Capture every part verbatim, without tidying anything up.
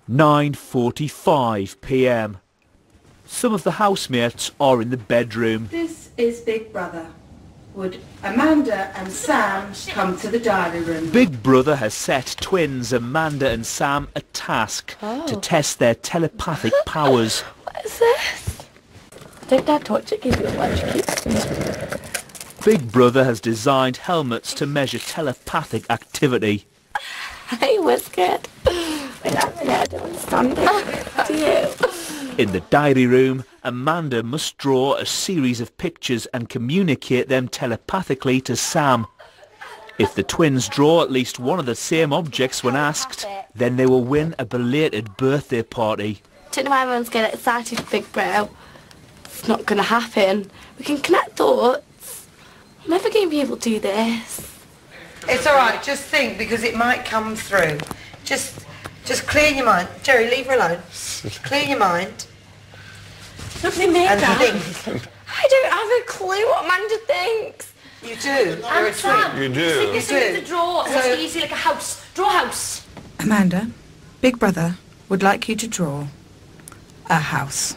nine forty-five p m. Some of the housemates are in the bedroom. This is Big Brother. Would Amanda and Sam come to the diary room? Big Brother has set twins Amanda and Sam a task oh. to test their telepathic powers. What is this? Don't Dad touch it, give you a watch. Big Brother has designed helmets to measure telepathic activity. Hey, we're scared. I don't understand it. Do you? In the diary room, Amanda must draw a series of pictures and communicate them telepathically to Sam. If the twins draw at least one of the same objects when asked, then they will win a belated birthday party. Don't know why everyone's getting excited for Big Bro. It's not going to happen. We can connect thoughts. I'm never going to be able to do this. It's all right, just think, because it might come through. Just, just clear your mind. Jerry, leave her alone. Clear your mind. Nothing made and that. think. I don't have a clue what Amanda thinks. You do. You're a twin. You do. You do. To draw. So, it's easy like a house. Draw a house. Amanda, Big Brother would like you to draw a house.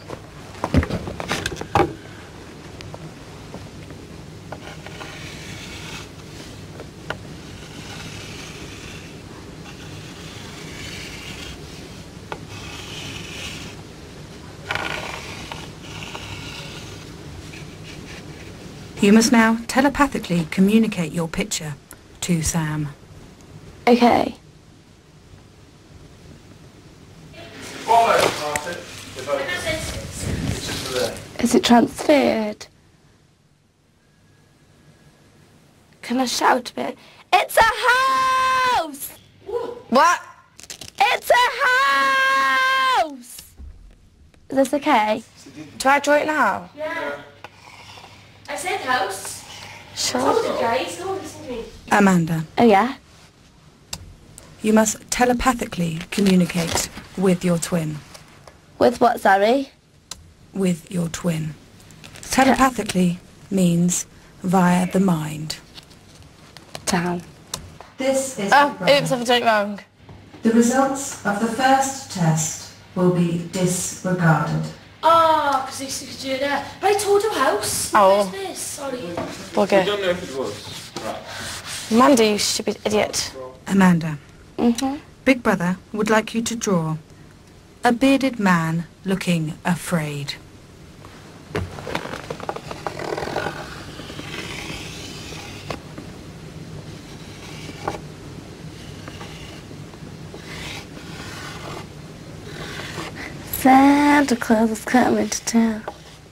You must now telepathically communicate your picture to Sam. Okay. Is it transferred? Can I shout a bit? It's a house! what? It's a house! Is this okay? Do I draw it now? Yeah. I said house. Sure. Hold it, guys. Don't listen to me. Amanda, Oh, yeah? you must telepathically communicate with your twin. With what, sorry? With your twin. Telepathically means via the mind. Down. This is Oh, oops, I've done it wrong. The results of the first test will be disregarded. Oh, because they used to do that. But I told you house. Oh. Where's this? Sorry. Bugger. I don't know if it was. Right. Amanda, you stupid idiot. Amanda, Mm-hmm. Big Brother would like you to draw a bearded man looking afraid. Santa Claus is coming to town.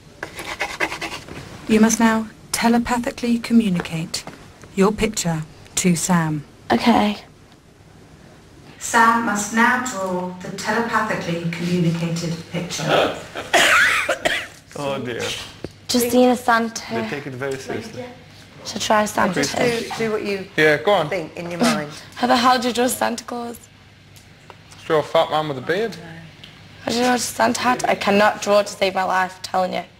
You must now telepathically communicate your picture to Sam. Okay. Sam must now draw the telepathically communicated picture. Oh dear. Justina They Santa. take it very seriously. Should try Santa. Just Do, do what you Yeah, go on. think in your mind. How the hell do you draw Santa Claus? Draw a fat man with a beard. How do you draw a Santa hat? I cannot draw to save my life, I'm telling you.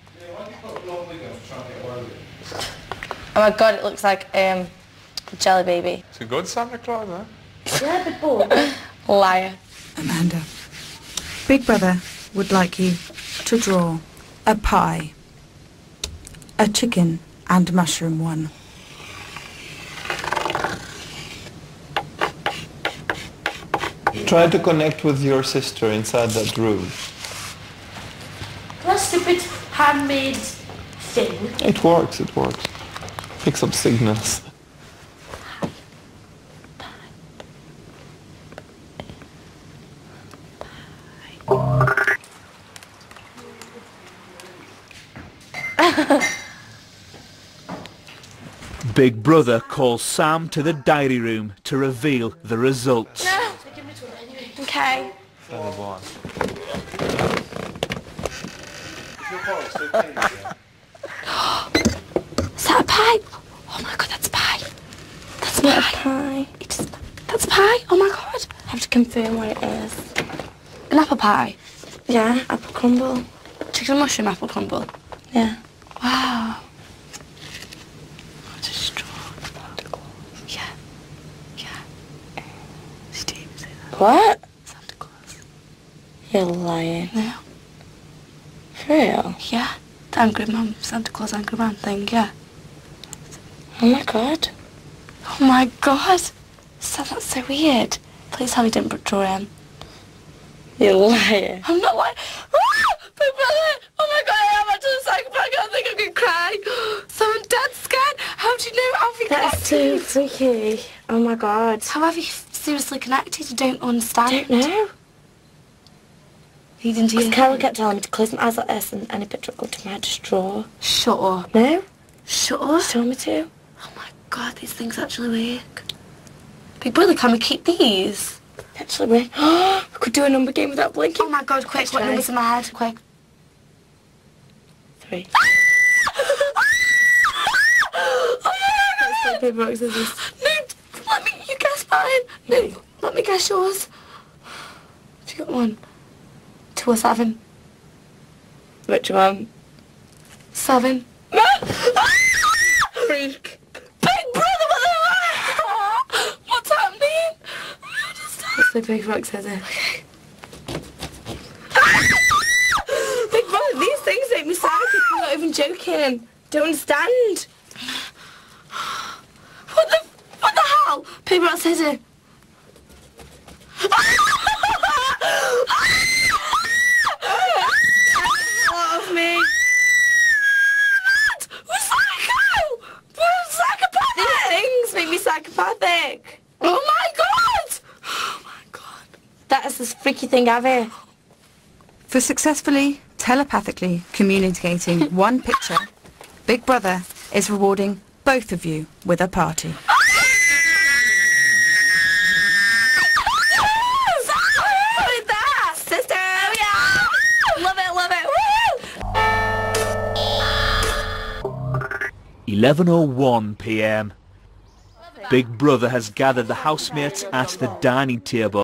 Oh my god, it looks like um, a jelly baby. It's a good Santa Claus, huh? Yeah, but boring. Liar. Amanda, Big Brother would like you to draw a pie, a chicken and mushroom one. Try to connect with your sister inside that room. That stupid handmade thing. It works, it works. Picks up signals. Big Brother calls Sam to the diary room to reveal the results. No. Okay. Is that a pie? Oh my god, that's pie. That's not pie. a pie. It is, that's pie? Oh my god. I have to confirm what it is. An apple pie? Yeah, apple crumble. Chicken and mushroom apple crumble? Yeah. Wow. What's a straw? Santa Claus. Yeah. Yeah. Steve, say that. What? Santa Claus. You're lying. No. For real? Yeah. The Angry Man, Santa Claus Angry Man thing, yeah. Oh my god. Oh my god. So that's so weird. Please tell me you didn't draw him. You're lying. I'm not like, ah, Big Brother! Oh my god, I'm about to the psychopath. I think I'm gonna cry. So I'm dead scared. How do you know? How have you That's connected? too freaky. Oh my god. How have you seriously connected? I don't I understand. don't know. He didn't Because hear. Carol kept telling me to close my eyes like this and any picture would come to my head, just draw. Shut up. No? Shut up. She told me to. Oh my god, these things actually work. Big Brother, can we keep these? Actually, we we could do a number game without blinking. Oh my god, quick, Let's what try. numbers in my head? Quick. Three. Oh my Let's god! play paper, rock, scissors. No, let me, you guess mine. No, let me guess yours. Have you got one? Two or seven? Which one? Seven. Freak. Big Brother, what the hell? What's happening? I don't understand. Let's play paper, rock, scissors. Big Brother, these things make me psychic. I'm not even joking. Don't understand. What the, what the hell? Paper, rock, scissors. Love me. We're psycho! We're psychopathic! These things make me psychopathic. Oh my god! Oh my god. That is the freaky thing ever. For successfully, telepathically communicating one picture, Big Brother is rewarding both of you with a party. Sister, yeah! Love it, love it, woo! eleven oh one p m. Big Brother has gathered the housemates at the dining table.